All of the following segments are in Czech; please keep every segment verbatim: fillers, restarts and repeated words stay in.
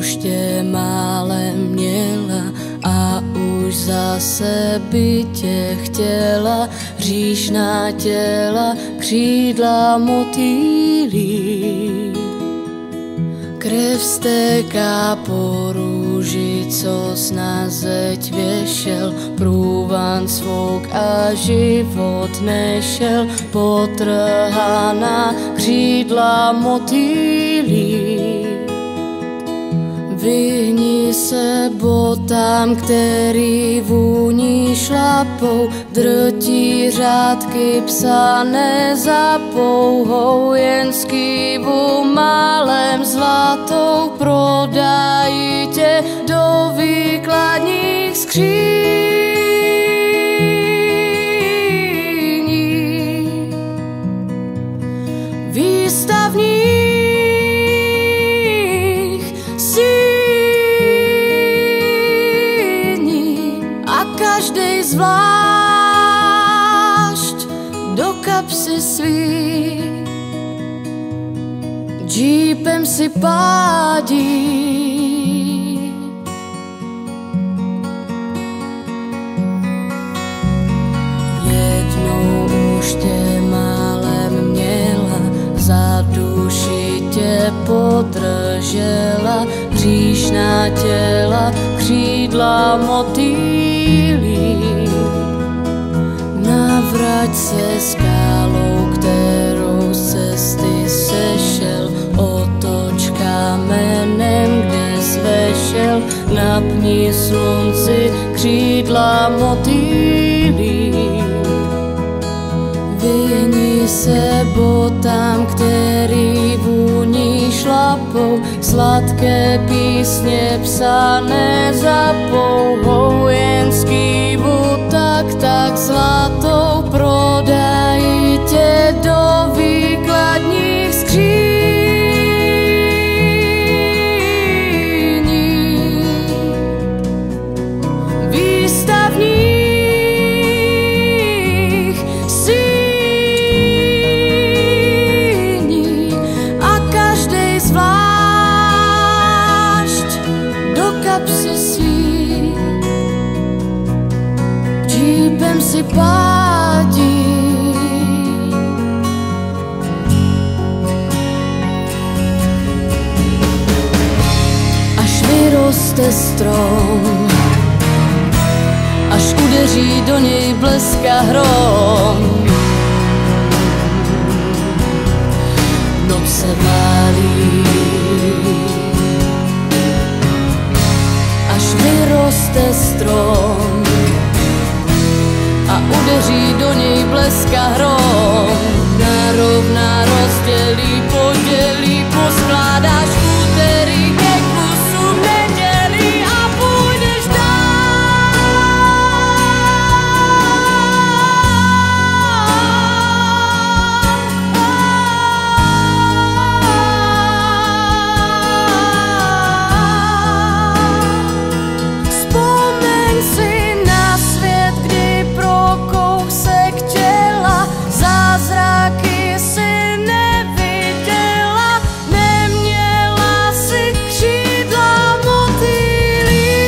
už tě málem měla a už zase by tě chtěla, hříšná těla, křídla motýlí. Krev stéká po růži, co na zeď věšel, průvan svouk a život nešel, potrhaná křídla motýlí. Vyhni se botám, který vůní šlapou, drtí řádky psané za pouhou, jen skývu málem zlatou prodají tě do výkladních skříní. Výstavních síní a každej zvlášť do kapsy svý. Džípem si pádí. Jednou už tě málem měla, za duši tě podržela, hříšná těla, křídla motýlí. Navrať se skálou, kterou z cesty sešel, otoč kamenem, kde zvešel, napni slunci křídla motýlí. Vyhni se botám, který vůní šlapou, sladké písně psané za pouhou, jen skývu tak tak zlatou prodají tě do výkladních skříní. Výstavních síní a každej zvlášť do kapsy svý. Džípem si pádí. Až vyroste strom, až udeří do něj blesk a hrom, noc se válí. Až vyroste strom a udeří do něj blesk a hrom, narovná, rozdělí, podělí, poskládáš úterý ke kusu nedělí a půjdeš dál. Vzpomeň si na svět, kdy pro kousek těla zázraky si neviděla, neměla si křídla motýlí.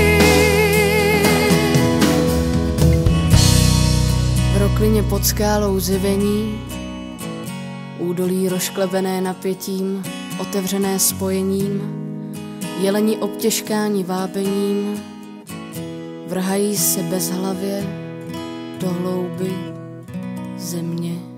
V roklině pod skálou zjevení, údolí rozklebené napětím, otevřené spojením, jeleni obtěžkáni vábením, vrhají se bezhlavě do hlouby země.